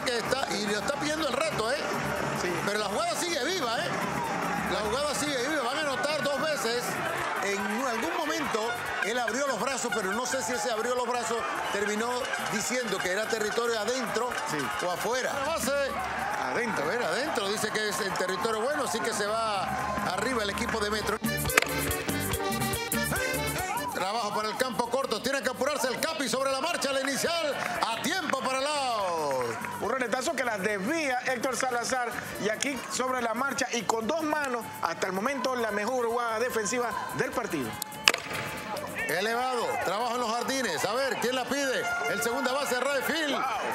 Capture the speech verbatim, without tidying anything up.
que está, y le está pidiendo el reto, ¿eh? Sí. Pero la jugada sigue viva, ¿eh? La jugada sigue viva. Van a anotar dos veces. En algún momento él abrió los brazos, pero no sé si ese abrió los brazos terminó diciendo que era territorio adentro sí. o afuera. La base adentro, a ver, adentro. Dice que es el territorio bueno, así que se va arriba el equipo de Metro. Trabajo para el campo corto. Tiene que apurarse el Capi sobre la marcha, la inicial. A tiempo para el out. Un roletazo que las desvía Héctor Salazar. Y aquí sobre la marcha y con dos manos, hasta el momento la mejor jugada defensiva del partido. Elevado, trabajo en los jardines. A ver, ¿quién la pide? El segunda base, Rayfield. Wow.